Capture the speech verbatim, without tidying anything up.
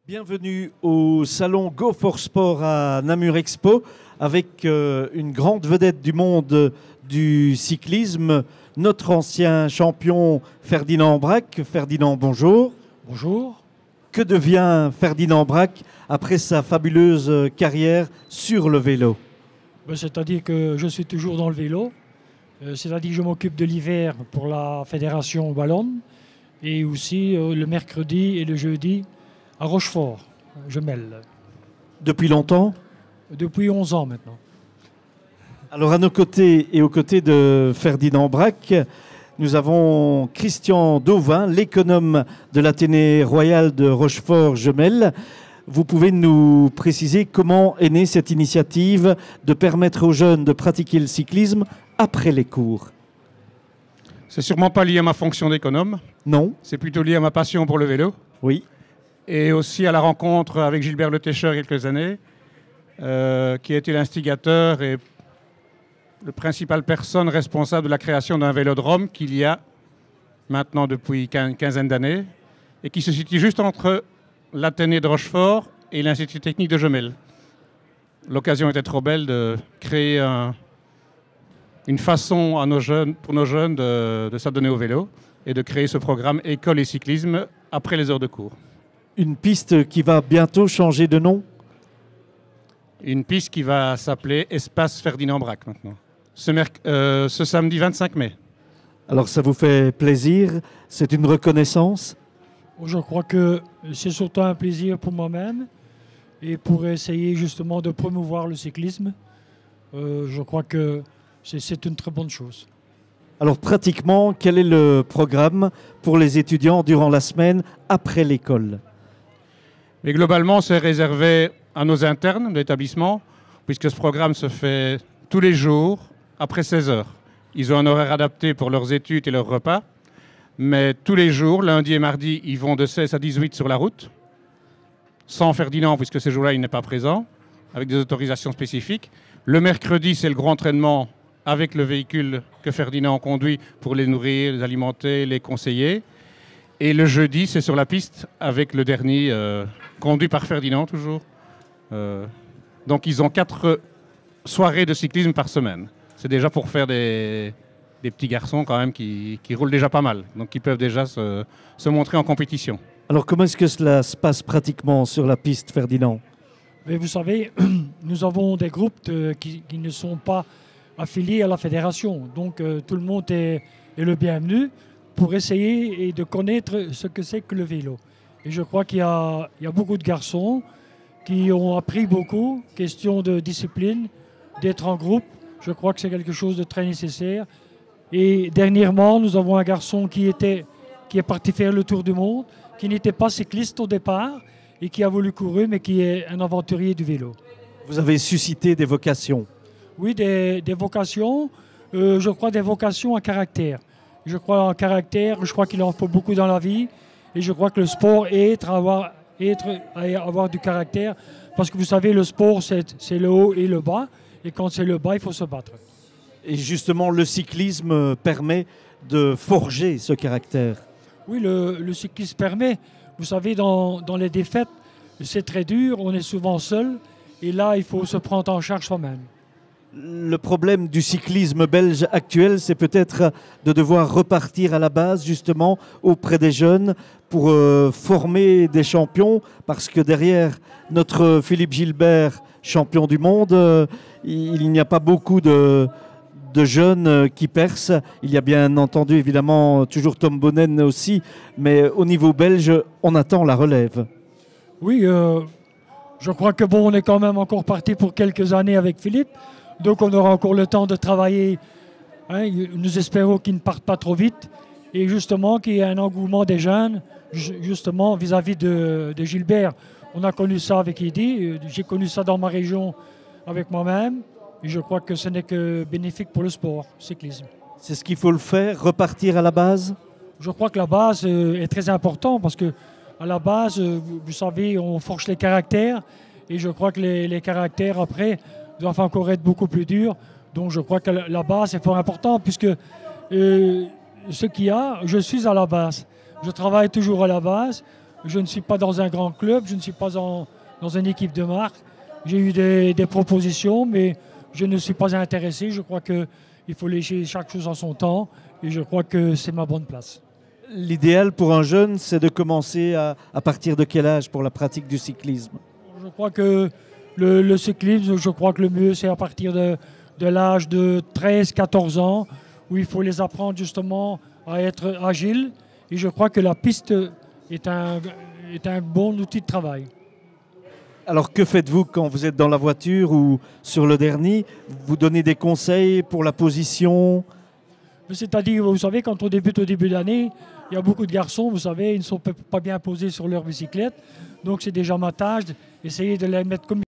Bienvenue au salon Go for Sport à Namur Expo avec euh, une grande vedette du monde du cyclisme, notre ancien champion Ferdinand Braque. Ferdinand, bonjour. Bonjour. Que devient Ferdinand Braque après sa fabuleuse carrière sur le vélo? Ben, c'est-à-dire que je suis toujours dans le vélo. Euh, c'est-à-dire que je m'occupe de l'hiver pour la fédération wallonne et aussi euh, le mercredi et le jeudi à Rochefort, je mêle. Depuis longtemps? Depuis onze ans maintenant. Alors à nos côtés et aux côtés de Ferdinand Braque, nous avons Christian Dauvin, l'économe de l'Athénée royal de Rochefort-Gemelle. Vous pouvez nous préciser comment est née cette initiative de permettre aux jeunes de pratiquer le cyclisme après les cours? C'est sûrement pas lié à ma fonction d'économe. Non. C'est plutôt lié à ma passion pour le vélo. Oui. Et aussi à la rencontre avec Gilbert Le Técheur il y a quelques années, euh, qui a été l'instigateur et le principal personne responsable de la création d'un vélodrome qu'il y a maintenant depuis une quinzaine d'années et qui se situe juste entre l'Athénée de Rochefort et l'Institut technique de Gemelle. L'occasion était trop belle de créer un, une façon à nos jeunes, pour nos jeunes de, de s'adonner au vélo et de créer ce programme École et cyclisme après les heures de cours. Une piste qui va bientôt changer de nom? Une piste qui va s'appeler Espace Ferdinand Braque maintenant, ce, euh, ce samedi vingt-cinq mai. Alors ça vous fait plaisir? C'est une reconnaissance? Je crois que c'est surtout un plaisir pour moi-même et pour essayer justement de promouvoir le cyclisme. Euh, je crois que c'est une très bonne chose. Alors pratiquement, quel est le programme pour les étudiants durant la semaine après l'école? Mais globalement, c'est réservé à nos internes de l'établissement, puisque ce programme se fait tous les jours après seize heures. Ils ont un horaire adapté pour leurs études et leurs repas, mais tous les jours, lundi et mardi, ils vont de seize à dix-huit sur la route, sans Ferdinand, puisque ces jours-là, il n'est pas présent, avec des autorisations spécifiques. Le mercredi, c'est le gros entraînement avec le véhicule que Ferdinand conduit pour les nourrir, les alimenter, les conseiller. Et le jeudi, c'est sur la piste avec le dernier, euh, conduit par Ferdinand toujours. Euh, donc ils ont quatre soirées de cyclisme par semaine. C'est déjà pour faire des, des petits garçons quand même qui, qui roulent déjà pas mal. Donc ils peuvent déjà se, se montrer en compétition. Alors comment est-ce que cela se passe pratiquement sur la piste, Ferdinand? Mais vous savez, nous avons des groupes de, qui, qui ne sont pas affiliés à la fédération. Donc euh, tout le monde est, est le bienvenu pour essayer et de connaître ce que c'est que le vélo. Et je crois qu'il y a, il y a beaucoup de garçons qui ont appris beaucoup, question de discipline, d'être en groupe. Je crois que c'est quelque chose de très nécessaire. Et dernièrement, nous avons un garçon qui, était, qui est parti faire le tour du monde, qui n'était pas cycliste au départ et qui a voulu courir, mais qui est un aventurier du vélo. Vous avez suscité des vocations? Oui, des, des vocations, euh, je crois des vocations à caractère. Je crois en caractère, je crois qu'il en faut beaucoup dans la vie. Et je crois que le sport est être, avoir, être, avoir du caractère. Parce que vous savez, le sport, c'est le haut et le bas. Et quand c'est le bas, il faut se battre. Et justement, le cyclisme permet de forger ce caractère. Oui, le, le cyclisme permet. Vous savez, dans, dans les défaites, c'est très dur, on est souvent seul. Et là, il faut se prendre en charge soi-même. Le problème du cyclisme belge actuel, c'est peut-être de devoir repartir à la base, justement, auprès des jeunes pour euh, former des champions, parce que derrière notre Philippe Gilbert, champion du monde, euh, il n'y a pas beaucoup de, de jeunes qui percent. Il y a bien entendu, évidemment, toujours Tom Bonnen aussi, mais au niveau belge, on attend la relève. Oui, euh, je crois que bon, on est quand même encore parti pour quelques années avec Philippe. Donc on aura encore le temps de travailler. Hein, nous espérons qu'ils ne partent pas trop vite. Et justement qu'il y ait un engouement des jeunes, justement vis-à-vis de, de Gilbert. On a connu ça avec Eddy, j'ai connu ça dans ma région avec moi-même. Et je crois que ce n'est que bénéfique pour le sport, le cyclisme. C'est ce qu'il faut le faire, repartir à la base? Je crois que la base est très importante parce que à la base, vous savez, on forge les caractères. Et je crois que les, les caractères après doivent encore être beaucoup plus durs. Donc je crois que la base est fort importante puisque euh, ce qu'il y a, je suis à la base. Je travaille toujours à la base. Je ne suis pas dans un grand club, je ne suis pas en, dans une équipe de marque. J'ai eu des, des propositions, mais je ne suis pas intéressé. Je crois qu'il faut laisser chaque chose en son temps et je crois que c'est ma bonne place. L'idéal pour un jeune, c'est de commencer à, à partir de quel âge pour la pratique du cyclisme? Je crois que le, le cyclisme, je crois que le mieux, c'est à partir de, de l'âge de treize à quatorze ans, où il faut les apprendre justement à être agiles. Et je crois que la piste est un, est un bon outil de travail. Alors que faites-vous quand vous êtes dans la voiture ou sur le dernier? Vous donnez des conseils pour la position? C'est-à-dire, vous savez, quand on débute au début d'année, il y a beaucoup de garçons, vous savez, ils ne sont pas bien posés sur leur bicyclette. Donc c'est déjà ma tâche d'essayer de les mettre comme